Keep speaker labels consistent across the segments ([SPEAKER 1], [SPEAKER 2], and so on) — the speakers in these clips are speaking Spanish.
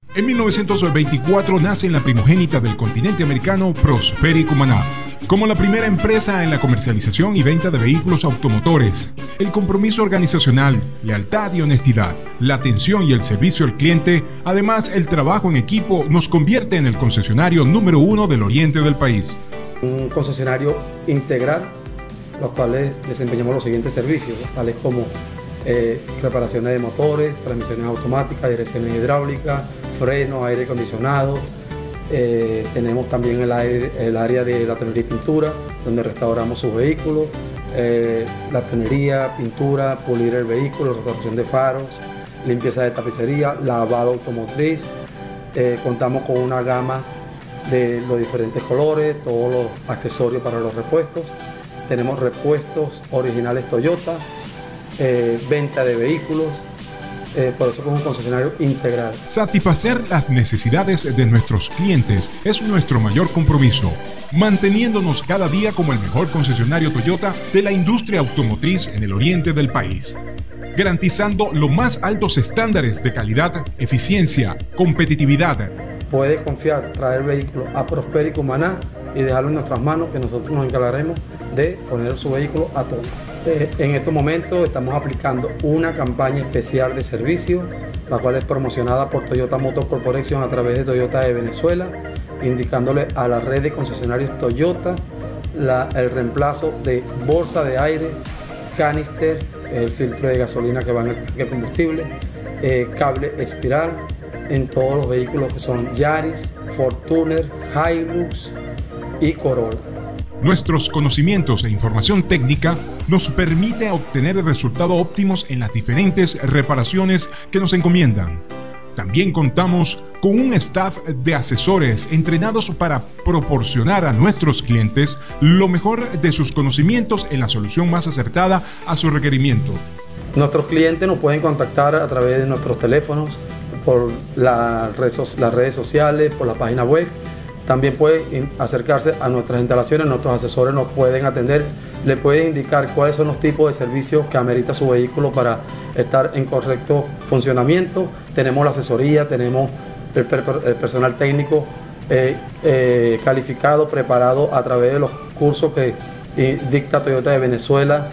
[SPEAKER 1] En 1924 nace en la primogénita del continente americano Prosperi Cumaná, como la primera empresa en la comercialización y venta de vehículos automotores. El compromiso organizacional, lealtad y honestidad, la atención y el servicio al cliente, además el trabajo en equipo, nos convierte en el concesionario número 1 del oriente del país.
[SPEAKER 2] Un concesionario integral, los cuales desempeñamos los siguientes servicios, tales como reparaciones de motores, transmisiones automáticas, direcciones hidráulicas, frenos, aire acondicionado. Tenemos también el área de la tonería y pintura, donde restauramos sus vehículos, la tonería, pintura, pulir el vehículo, restauración de faros, limpieza de tapicería, lavado automotriz. Contamos con una gama de los diferentes colores, todos los accesorios para los repuestos. Tenemos repuestos originales Toyota, venta de vehículos. Por eso es un concesionario integral.
[SPEAKER 1] Satisfacer las necesidades de nuestros clientes es nuestro mayor compromiso, manteniéndonos cada día como el mejor concesionario Toyota de la industria automotriz en el oriente del país, garantizando los más altos estándares de calidad, eficiencia, competitividad.
[SPEAKER 2] Puede confiar, traer vehículos a Prosperi Cumaná y dejarlo en nuestras manos, que nosotros nos encargaremos de poner su vehículo a tono. En estos momentos estamos aplicando una campaña especial de servicio, la cual es promocionada por Toyota Motor Corporation a través de Toyota de Venezuela, indicándole a la red de concesionarios Toyota el reemplazo de bolsa de aire, canister, el filtro de gasolina que va en el tanque de combustible, cable espiral en todos los vehículos que son Yaris, Fortuner, Hilux y Corolla.
[SPEAKER 1] Nuestros conocimientos e información técnica nos permite obtener resultados óptimos en las diferentes reparaciones que nos encomiendan. También contamos con un staff de asesores entrenados para proporcionar a nuestros clientes lo mejor de sus conocimientos en la solución más acertada a su requerimiento.
[SPEAKER 2] Nuestros clientes nos pueden contactar a través de nuestros teléfonos, por las redes sociales, por la página web. También pueden acercarse a nuestras instalaciones, nuestros asesores nos pueden atender, le pueden indicar cuáles son los tipos de servicios que amerita su vehículo para estar en correcto funcionamiento. Tenemos la asesoría, tenemos el personal técnico calificado, preparado a través de los cursos que dicta Toyota de Venezuela.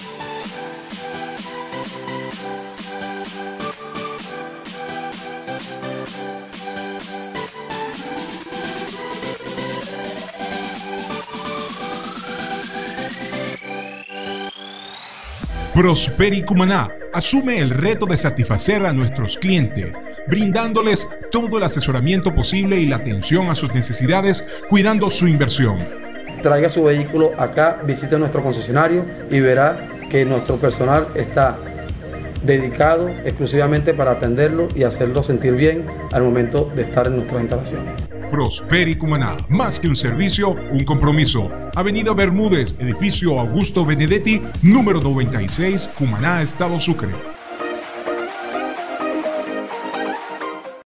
[SPEAKER 1] Prosperi Cumaná asume el reto de satisfacer a nuestros clientes, brindándoles todo el asesoramiento posible y la atención a sus necesidades, cuidando su inversión.
[SPEAKER 2] Traiga su vehículo acá, visite nuestro concesionario y verá que nuestro personal está dedicado exclusivamente para atenderlo y hacerlo sentir bien al momento de estar en nuestras instalaciones.
[SPEAKER 1] Prosperi Cumaná, más que un servicio, un compromiso. Avenida Bermúdez, edificio Augusto Benedetti, número 96, Cumaná, Estado Sucre.